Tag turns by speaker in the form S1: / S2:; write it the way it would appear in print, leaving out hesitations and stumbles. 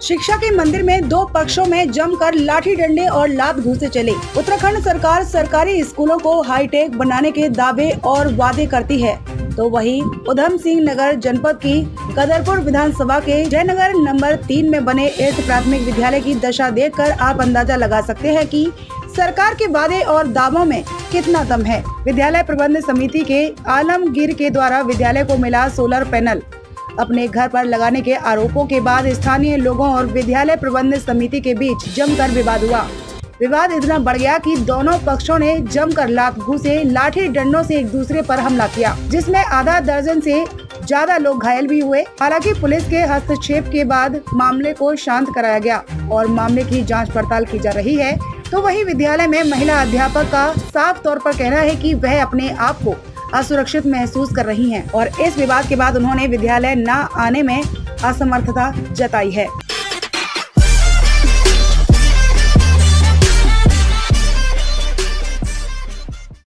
S1: शिक्षा के मंदिर में दो पक्षों में जमकर लाठी डंडे और लात घूंसे चले। उत्तराखंड सरकार सरकारी स्कूलों को हाईटेक बनाने के दावे और वादे करती है, तो वहीं उधम सिंह नगर जनपद की कदरपुर विधानसभा के जयनगर नंबर 3 में बने इस प्राथमिक विद्यालय की दशा देखकर आप अंदाजा लगा सकते हैं कि सरकार के वादे और दावों में कितना दम है। विद्यालय प्रबंध समिति के आलमगीर के द्वारा विद्यालय को मिला सोलर पैनल अपने घर पर लगाने के आरोपों के बाद स्थानीय लोगों और विद्यालय प्रबंध समिति के बीच जमकर विवाद हुआ। विवाद इतना बढ़ गया कि दोनों पक्षों ने जमकर लात घूंसे लाठी डंडों से एक दूसरे पर हमला किया, जिसमें आधा दर्जन से ज्यादा लोग घायल भी हुए। हालांकि पुलिस के हस्तक्षेप के बाद मामले को शांत कराया गया और मामले की जांच पड़ताल की जा रही है। तो वही विद्यालय में महिला अध्यापक का साफ तौर पर कहना है कि वह अपने आप को असुरक्षित महसूस कर रही हैं और इस विवाद के बाद उन्होंने विद्यालय न आने में असमर्थता जताई है।